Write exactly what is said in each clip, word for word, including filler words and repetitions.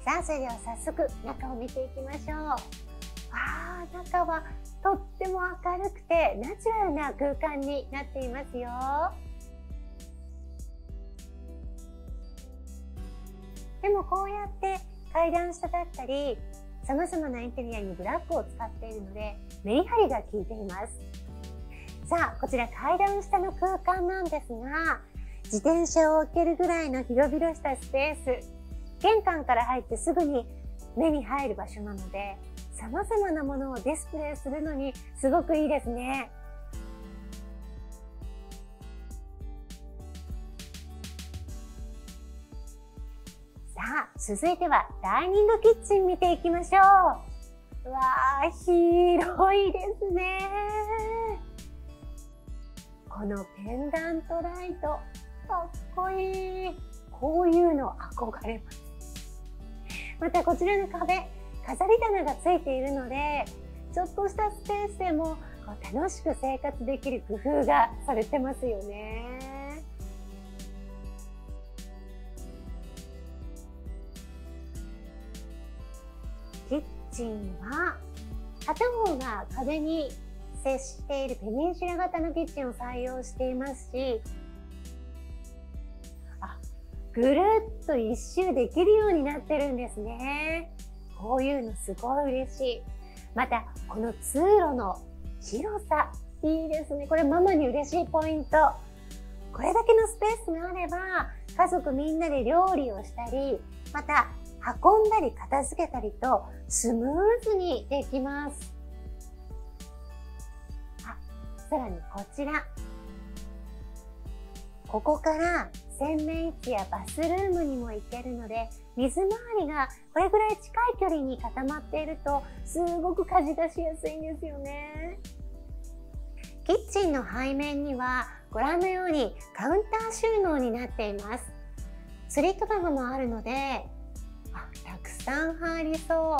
さあ、それでは早速中を見ていきましょう。わあ、中はとっても明るくてナチュラルな空間になっていますよ。でもこうやって階段下だったりさまざまなインテリアにブラックを使っているのでメリハリが効いています。さあ、こちら階段下の空間なんですが、自転車を置けるぐらいの広々したスペース、玄関から入ってすぐに目に入る場所なので、様々なものをディスプレイするのにすごくいいですね。さあ、続いてはダイニングキッチン見ていきましょう。うわー、広いですね。このペンダントライト、かっこいい。こういうの憧れます。またこちらの壁、飾り棚がついているので、ちょっとしたスペースでもこう楽しく生活できる工夫がされてますよね。キッチンは片方が壁に接しているペニンシュラ型のキッチンを採用していますし、あ、ぐるっと一周できるようになってるんですね。こういうのすごい嬉しい。またこの通路の広さ、いいですね。これママに嬉しいポイント。これだけのスペースがあれば家族みんなで料理をしたり、また運んだり片付けたりとスムーズにできます。あ、さらにこちら、ここから洗面器やバスルームにも行けるので、水回りがこれぐらい近い距離に固まっているとすごく家事がしやすいんですよね。キッチンの背面にはご覧のようにカウンター収納になっています。スリット棚もあるので、あ、たくさん入りそう。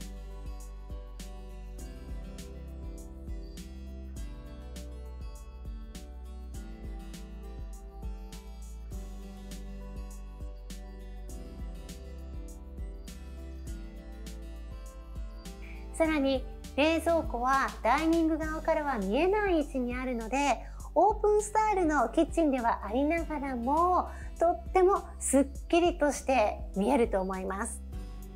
さらに冷蔵庫はダイニング側からは見えない位置にあるので、オープンスタイルのキッチンではありながらもとってもすっきりとして見えると思います。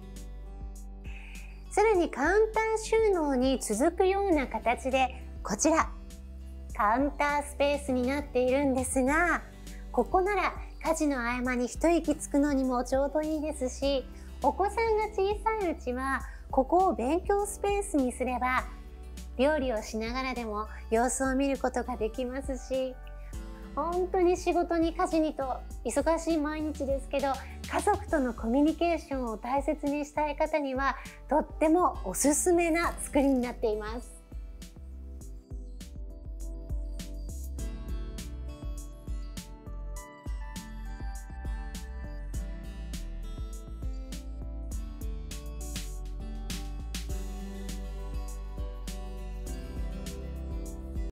さらにカウンター収納に続くような形で、こちらカウンタースペースになっているんですが、ここなら家事の合間に一息つくのにもちょうどいいですし、お子さんが小さいうちはここを勉強スペースにすれば料理をしながらでも様子を見ることができますし、本当に仕事に家事にと忙しい毎日ですけど、家族とのコミュニケーションを大切にしたい方にはとってもおすすめな作りになっています。